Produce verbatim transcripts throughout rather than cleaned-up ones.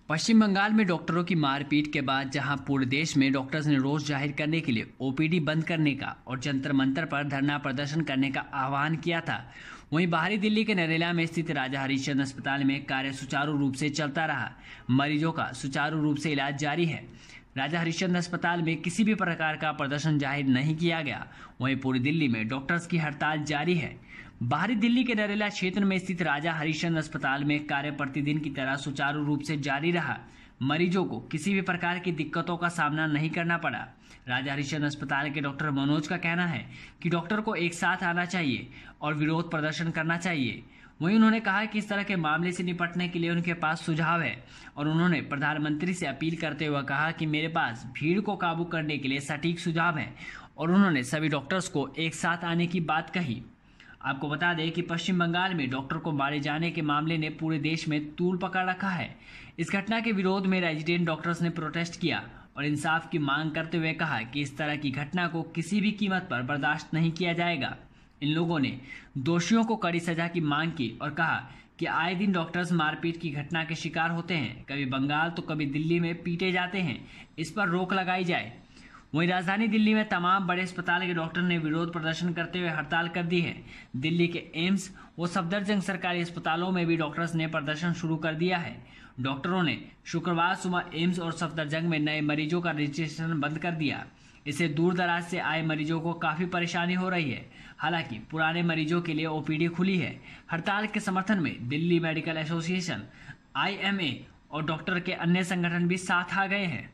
पश्चिम बंगाल में डॉक्टरों की मारपीट के बाद जहां पूरे देश में डॉक्टर्स ने रोष जाहिर करने के लिए ओपीडी बंद करने का और जंतर मंतर पर धरना प्रदर्शन करने का आह्वान किया था, वहीं बाहरी दिल्ली के नरेला में स्थित राजा हरिश्चंद्र अस्पताल में कार्य सुचारू रूप से चलता रहा। मरीजों का सुचारू रूप से इलाज जारी है। राजा हरिश्चंद्र अस्पताल में किसी भी प्रकार का प्रदर्शन जाहिर नहीं किया गया। वहीं पूरी दिल्ली में डॉक्टर्स की हड़ताल जारी है। बाहरी दिल्ली के नरेला क्षेत्र में स्थित राजा हरिश्चंद्र अस्पताल में कार्य प्रतिदिन की तरह सुचारू रूप से जारी रहा। मरीजों को किसी भी प्रकार की दिक्कतों का सामना नहीं करना पड़ा। राजा हरिश्चंद्र अस्पताल के डॉक्टर मनोज का कहना है कि डॉक्टर को एक साथ आना चाहिए और विरोध प्रदर्शन करना चाहिए। वहीं उन्होंने कहा कि इस तरह के मामले से निपटने के लिए उनके पास सुझाव है और उन्होंने प्रधानमंत्री से अपील करते हुए कहा कि मेरे पास भीड़ को काबू करने के लिए सटीक सुझाव है और उन्होंने सभी डॉक्टर्स को एक साथ आने की बात कही। आपको बता दें कि पश्चिम बंगाल में डॉक्टर को मारे जाने के मामले ने पूरे देश में तूल पकड़ रखा है। इस घटना के विरोध में रेजिडेंट डॉक्टर्स ने प्रोटेस्ट किया और इंसाफ की मांग करते हुए कहा कि इस तरह की घटना को किसी भी कीमत पर बर्दाश्त नहीं किया जाएगा। इन लोगों ने दोषियों को कड़ी सजा की मांग की और कहा कि आए दिन डॉक्टर्स मारपीट की घटना के शिकार होते हैं, कभी बंगाल तो कभी दिल्ली में पीटे जाते हैं, इस पर रोक लगाई जाए। वहीं राजधानी दिल्ली में तमाम बड़े अस्पताल के डॉक्टर ने विरोध प्रदर्शन करते हुए हड़ताल कर दी है। दिल्ली के एम्स व सफदरजंग सरकारी अस्पतालों में भी डॉक्टर्स ने प्रदर्शन शुरू कर दिया है। डॉक्टरों ने शुक्रवार सुबह एम्स और सफदरजंग में नए मरीजों का रजिस्ट्रेशन बंद कर दिया। इससे दूर दराज से आए मरीजों को काफी परेशानी हो रही है। हालांकि पुराने मरीजों के लिए ओपीडी खुली है। हड़ताल के समर्थन में दिल्ली मेडिकल एसोसिएशन, आईएमए और डॉक्टर के अन्य संगठन भी साथ आ गए हैं।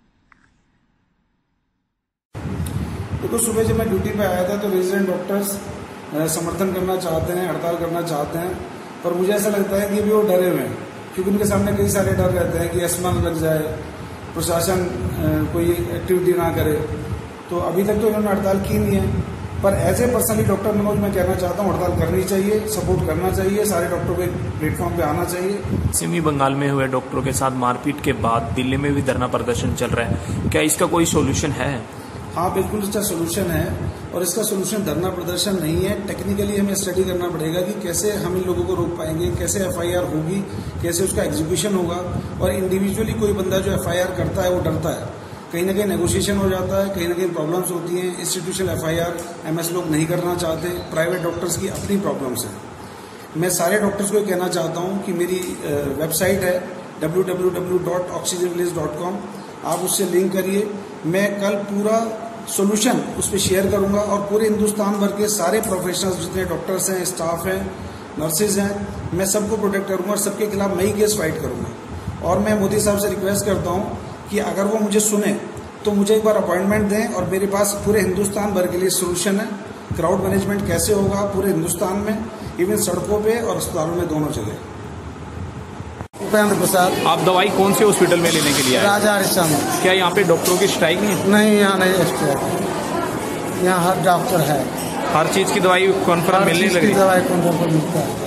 देखो, सुबह जब मैं ड्यूटी पे आया था तो रेजिडेंट डॉक्टर्स समर्थन करना चाहते हैं, हड़ताल करना चाहते हैं, पर मुझे ऐसा लगता है कि भी वो डरे हुए हैं क्योंकि उनके सामने कई सारे डर रहते हैं कि एस्मा न लग जाए, प्रशासन कोई एक्टिविटी ना करे। तो अभी तक तो इन्होंने हड़ताल की नहीं है, पर as a personally doctor Manoj मैं कहना चाहता हूँ हड़ताल करनी चाहिए, सपोर्ट करना चाहिए, सारे डॉक्टरों को एक प्लेटफॉर्म पे आना चाहिए। पश्चिमी बंगाल में हुए डॉक्टरों के साथ मारपीट के बाद दिल्ली में भी धरना प्रदर्शन चल रहा है, क्या इसका कोई सोल्यूशन है? हाँ, बिल्कुल इसका सोल्यूशन है और इसका सोल्यूशन धरना प्रदर्शन नहीं है। टेक्निकली हमें स्टडी करना पड़ेगा कि कैसे हम इन लोगों को रोक पाएंगे, कैसे एफआईआर होगी, कैसे उसका एग्जीक्यूशन होगा। और इंडिविजुअली कोई बंदा जो एफआईआर करता है वो डरता है, कहीं ना कहीं नेगोशिएशन हो जाता है, कहीं ना कहीं प्रॉब्लम्स होती हैं। इंस्टीट्यूशनल एफआईआर एमएस लोग नहीं करना चाहते, प्राइवेट डॉक्टर्स की अपनी प्रॉब्लम्स हैं। मैं सारे डॉक्टर्स को कहना चाहता हूँ कि मेरी वेबसाइट है W W W dot oxygen village dot com, आप उससे लिंक करिए। मैं कल पूरा सॉल्यूशन उस पर शेयर करूंगा और पूरे हिंदुस्तान भर के सारे प्रोफेशनल्स जितने डॉक्टर्स हैं, स्टाफ हैं, नर्सेज हैं, मैं सबको प्रोटेक्ट करूंगा और सबके खिलाफ मैं ही केस फाइट करूंगा। और मैं मोदी साहब से रिक्वेस्ट करता हूं कि अगर वो मुझे सुने तो मुझे एक बार अपॉइंटमेंट दें और मेरे पास पूरे हिंदुस्तान भर के लिए सोल्यूशन है। क्राउड मैनेजमेंट कैसे होगा पूरे हिंदुस्तान में, इवन सड़कों पर और अस्पतालों में, दोनों जगह। उपेंद्र प्रसाद। आप दवाई कौन से हॉस्पिटल में लेने के लिए आए? राजा हरिश्चंद्र। क्या यहाँ पे डॉक्टरों की स्ट्राइक नहीं है? नहीं, यहाँ नहीं स्ट्राइक, यहाँ हर डॉक्टर है, हर चीज की दवाई कौन पर मिलने लगी? दवाई कौन पर मिलता है।